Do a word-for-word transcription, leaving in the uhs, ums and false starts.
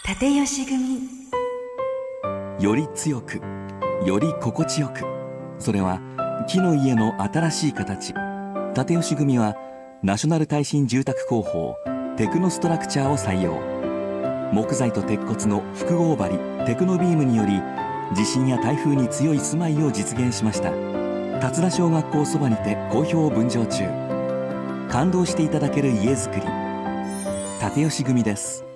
立吉組。 より強く、より心地よく、それは木の家の新しい形。立吉組はナショナル耐震住宅工法テクノストラクチャーを採用。木材と鉄骨の複合張りテクノビームにより地震や台風に強い住まいを実現しました。辰田小学校そばにて好評分譲中。感動していただける家づくり、立吉組です。